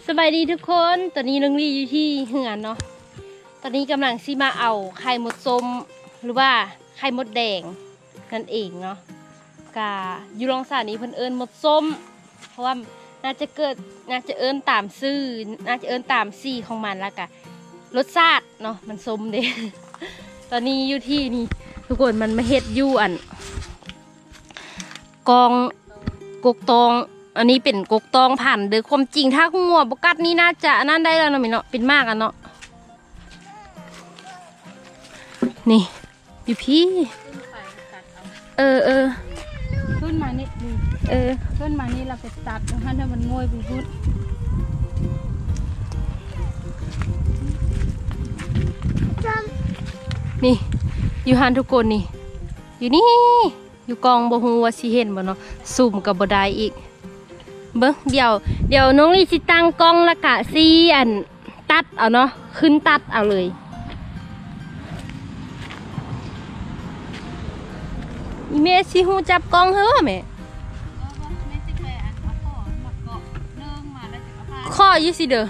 สบายดีทุกคนตอนนี้น้องลี่อยู่ที่เหือนเนาะตอนนี้กำลังซีมาเอาไข่มดส้มหรือว่าไข่มดแดงนั่นเองเนาะกาอยู่ลองสานี้เพิ่นเอิญมดส้มเพราะว่าน่าจะเอิญตามซื่อน่าจะเอิญตามซี่ของมันแล้วกะรสชาติเนาะมันส้มเด้ ตอนนี้อยู่ที่นี่ทุกคนมันมาเฮ็ดอยู่อันกองกกตองอันนี้เป็นกกตองผ่านเด้อความจริงถ้าหัวบกัดนี่น่าจะนั่นได้แล้วเนาะมิเนาะเป็นมากอ่ะเนาะนี่อยู่พี่ขึ้นมานิดนึงขึ้นมานี่เราไปตัดตรงนั้นให้มันงวยไปพุดนี่อยู่หันทุกคนนี่อยู่นี่อยู่กองบ่ฮู้ว่าสิเห็นบ่เนาะซูมกับบ่ได้อีกเบิ่งเดี๋ยวน้องลี่สิตั้งกล้องแล้วกะสิอันตัดเอาเนาะขึ้นตัดเอาเลยอีเมสิฮู้จับกล้องเฮ้อแม่ข้ออยู่สิเด้อ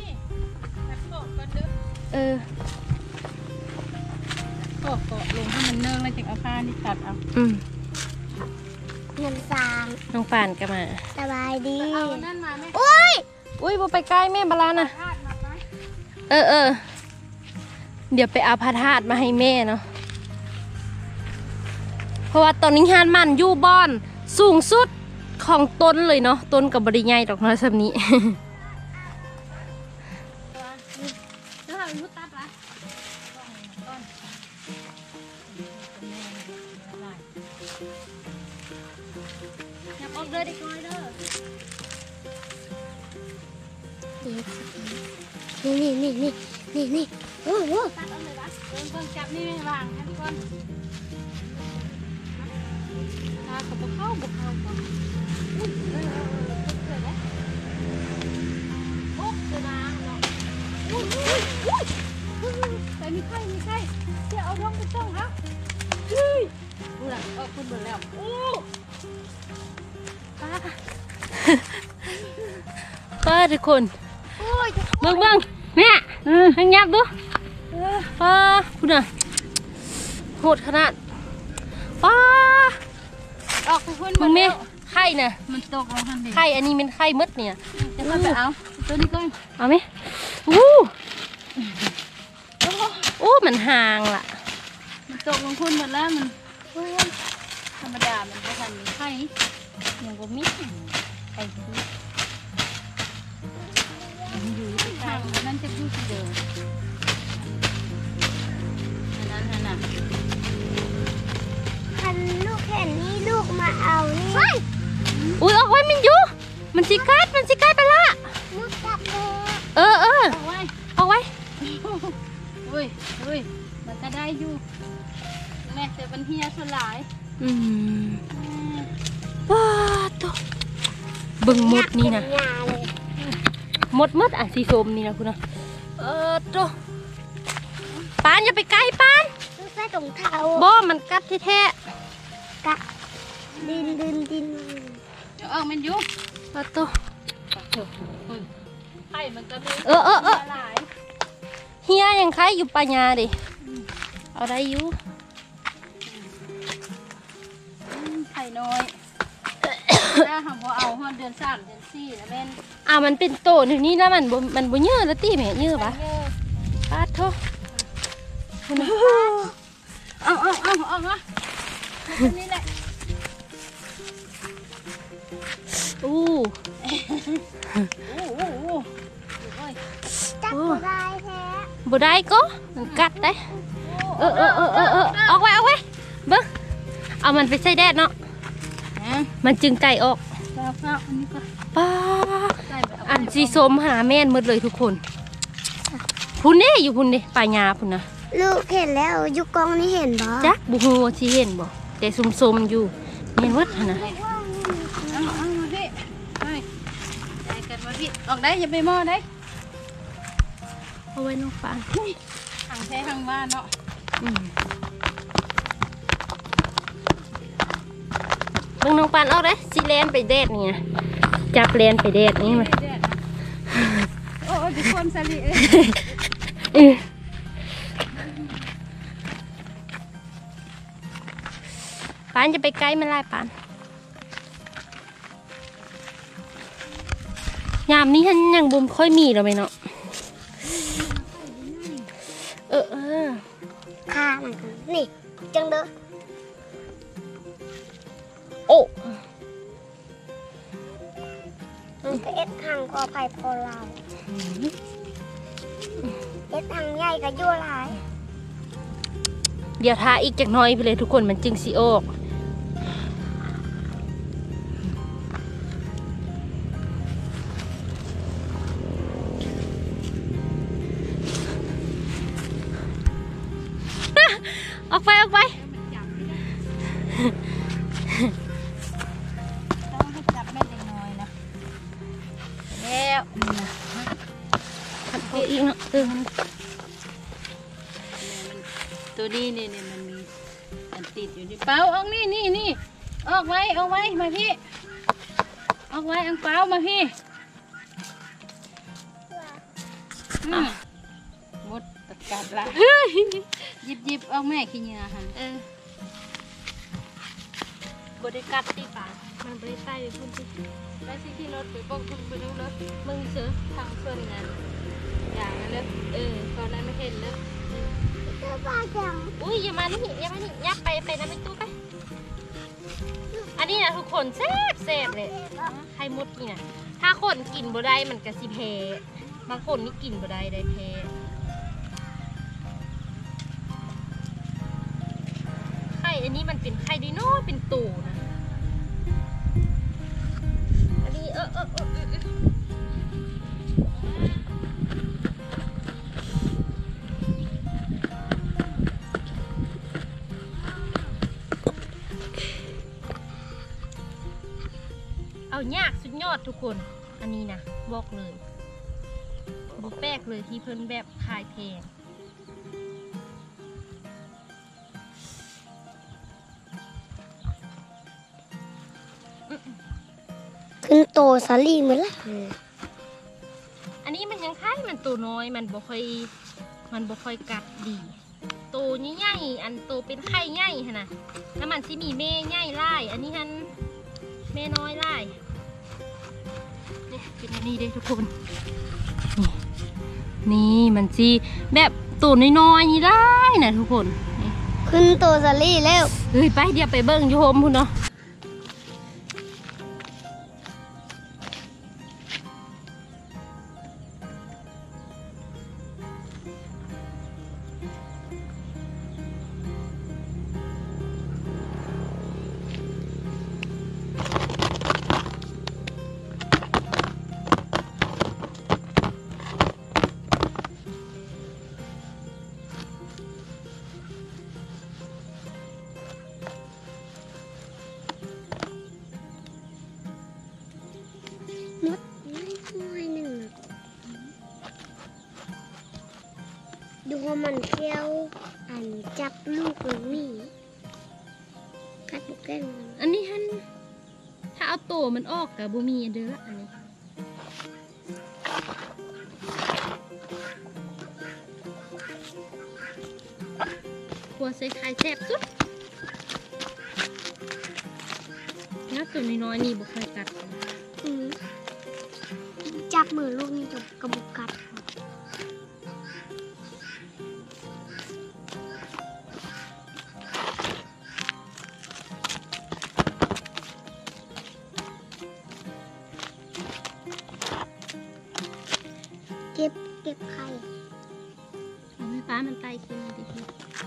เกาะลงให้มันเนื่องแล้วจึงเอาผ้านี่ตัดเอาเงินฟางน้องปานก็มาสบายดีเอานั่นมาไหมอุ้ยบ่ไปใกล้แม่บาลานะเดี๋ยวไปเอาพระธาตุมาให้แม่เนาะเพราะว่าตอนนี้งานมันอยู่บ้านสูงสุดของต้นเลยเนาะต้นกับบริใหญ่ดอกน้อยแบบนี้ออกเดินอีกน้อยเด้อนี่โอ้โหตัดเอาเลยวะเดินจับนี่ไม่วางให้ทุกคนตาเขาบุกเข้าก่อนโอ้เดี๋ยวนะเนาะแต่มีไข่เดี๋ยวเอาร่องไปต้องครับดูหลังคุณหมดแล้วป้าทุกคนเบิ่งแม่ให้ยับดูป้าคุณน่ะโหดขนาดป้าออกคุณหมมึดงแม่แล้วไข่น่ะมันตกลงทันทีไข่อันนี้เป็นไข่มดเนี่ยจะเข้าไปเอาตัวนี้ก่อนเอาไหมมันห่างล่ะมันตกลงคุณหมดแล้วมันธรรมดามันก็ทันไข่ยังบ่มีไข่คืออยู่ทางนั้นจะพูดเดิมนั้นน่ะคันลูกเห็นนี่ลูกมาเอานี่อุ้ยเอาไว้มันอยู่มันสิกัดไปละลูกจับเลยเอาไว้อุ้ยมันก็ได้อยู่แม่แต่มันเฮียสลายว้าตัวเบิ่งมดนี่นะมดอ่ะสีส้มนี่นะคุณนะตัวปานอย่าไปใกล้ปานลูกใส่ถุงเท้าบ่มันกัดแท้กะดินเดี๋ยวมันยุบตัวไข่มันก็มีเฮียยังไข่อยู่ปัญญาดิเอาได้อยู่ไข่น้อยถ้าหากว่าเอาห้องเดือน3เดือน4นะแม่นมันเป็นโตถึงนี้แล้วมันบ่เยอะแล้วตีแม่เยอะปะปาดโทเอามานี่แหละจับบ่ได้แท้บ่ได้ก็มันกัดได้ออกไว้เบิ้งเอามันไปใส่แดดเนาะมันจึงไก่ออกป้าอันสีส้มหาแม่นหมดเลยทุกคนพุ่นเน่อยู่พุ่นเน่ปลายาพุ่นนะลูกเห็นแล้วยุกองนี่เห็นบ่จักบุหัวที่เห็นบ่แต่ส้มอยู่แม่นวัดนะเอามาพี่ใจกันมาพี่ออกได้อย่าไปมอได้เอาไว้น้องปานทางใช้ทางบ้านเนาะเบิ่งน้องปานเอาได้สิแลนไปแดดนี่จับแลนไปแดดนี่มาทุกคนสลิปานจะไปใกล้มันไล่ปานยามนี้ฉันยังบุมค่อยมีหรอไหมเนาะข้ามันนี่จังเด้อโอ้มันก็เอ็ดทางก็ภัยพอเราเอ็ดทางใหญ่ก็ยั่วหลายเดี๋ยวทาอีกจากน้อยไปเลยทุกคนมันจึงสีออกออกไปต้องให้จับแม่เด็กน้อยนะแล้วขัดอีกเนาะตัวนี้เนี่ยมันมีอันติดอยู่ในเป้าออกนี่ออกไว้มาพี่ออกไว้อังเป้ามาพี่มดตะกัดละหยิบเอาแม่ขี้เหงื่อหันบริกัดตีป่ามันบริใต้ไปพุ่นที่ไปสิที่รถไปบอกคุณไปดูรถมึงเสือทางส่วนงานอย่างนั้นเลยตอนนั้นไม่เห็นเลยอุ้ยอย่ามานี่ยับไปน้ำไปตู้ไปอันนี้นะทุกคนแซ่บเลยไข่มดนี่นะถ้าคนกินบ่ได้มันกระสิเพบางคนนี่กินบ่ได้เพไข่อันนี้มันเป็นไข่ดิโน่เป็นตูนะอันนี้เอายากสุดยอดทุกคนอันนี้นะบอกเลยบุแปลกเลยที่เพิ่นแบบขายแพงขึ้นโตสาลีเหมือนละอันนี้มันยังคล้ายมันตัวน้อยมันบ่ค่อยกัดดีตัวใหญ่ๆอันโตเป็นไข่ใหญ่ฮะนะแล้วมันสิมีแม่ใหญ่ไล่อันนี้ฮันแม่น้อยไล่นี่เป็นอันนี้เด้ทุกคนนี่มันสิแบบตัวน้อยๆนี่ได้นะทุกคนขึ้นโตสาลีแล้วเฮ้ยไปเดี๋ยวไปเบิ้งอยู่โฮมพุ่นเนาะมดน้อยหนึ่งดูว่ามันเที่ยวอันจับลูกมันมีกัดบุกแก้งอันนี้ฮันถ้าเอาโตมันออกกับบุมีเด้ออันนี้หัวใส่ไข่แซ่บสุดแล้วตัวน้อยๆนี่บุกไข่กัดจับมือลูกนี่จบกระบุกกัดเก็บไข่เอาให้ป้ามันไต่ขึ้นมาดิพี่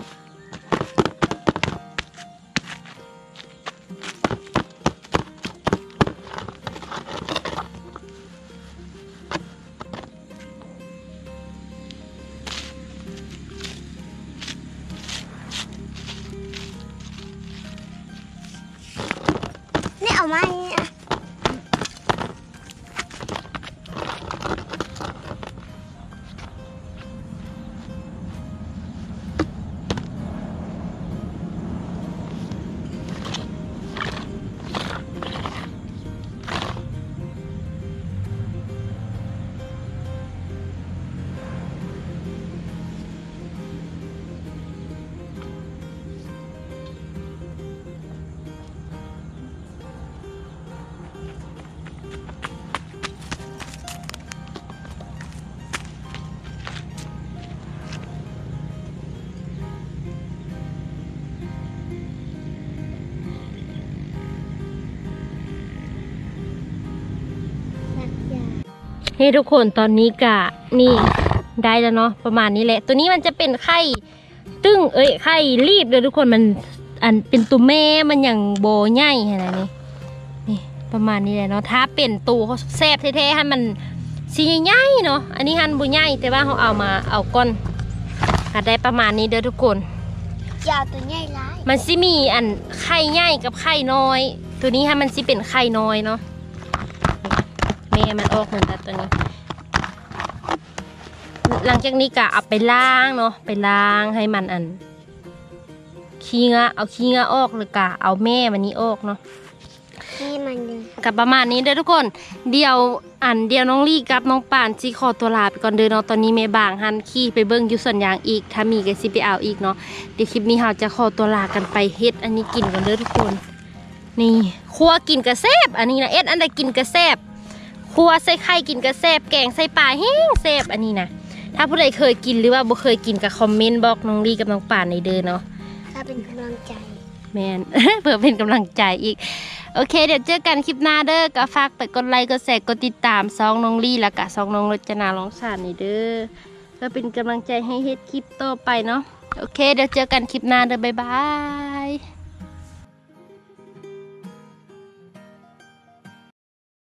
เอามาเนี่ยนี่ทุกคนตอนนี้กะนี่ได้แล้วเนาะประมาณนี้แหละตัวนี้มันจะเป็นไข่ตึ้งไข่รีบเลยทุกคนมันอันเป็นตัวแม่มันอย่างโบใหญ่ขนาดนี้นี่ประมาณนี้แหละเนาะถ้าเป็นตัวเขาแซ่บแท้ๆให้มันสีใหญ่ๆเนาะอันนี้หั่นบุใหญ่แต่ว่าเขาเอาก้อนก็ได้ประมาณนี้เด้อทุกคนยาวตัวใหญ่ร้ายมันสิมีอันไข่ใหญ่กับไข่น้อยตัวนี้ให้มันสิเป็นไข่น้อยเนาะแม่มันออกเหมือนกันตัวนี้หลังจากนี้ก็เอาไปล้างเนาะไปล้างให้มันอันขี้งะเอาขี้งะออกหรือกะเอาแม่มันนี้ออกเนาะนี่มันกับประมาณนี้เด้อทุกคนเดี๋ยวน้องลี่กับน้องป่านสิขอตัวลาไปก่อนเด้อเนาะตอนนี้แม่บางหันขี้ไปเบิ้งอยู่สวนยางอีกถ้ามีก็สิไปเอาอีกเนาะเดี๋ยวคลิปนี้เราจะขอตัวลากันไปเฮ็ดอันนี้กินกันเด้อทุกคนนี่คั่วกินกระแซบอันนี้นะอันใดกินกระแซบคั่วใส่ไข่กินกระแซบแกงใส่ปลาแห้งแซบอันนี้นะถ้าผู้ใดเคยกินหรือว่าบ่เคยกินก็คอมเมนต์บอกน้องลี่กับน้องป่านในเด้อเนาะถ้าเป็นกำลังใจแมน เพื่อเป็นกำลังใจอีกโอเคเดี๋ยวเจอกันคลิปหน้าเด้อก็ฝากไปกดไลค์กดแชร์กดติดตามซองน้องลี่แล้วก็ซองน้องรจนาร้องสานนี่เด้อเพื่อเป็นกำลังใจให้เฮ็ดคลิปต่อไปเนาะโอเคเดี๋ยวเจอกันคลิปหน้าเด้อบ๊ายบาย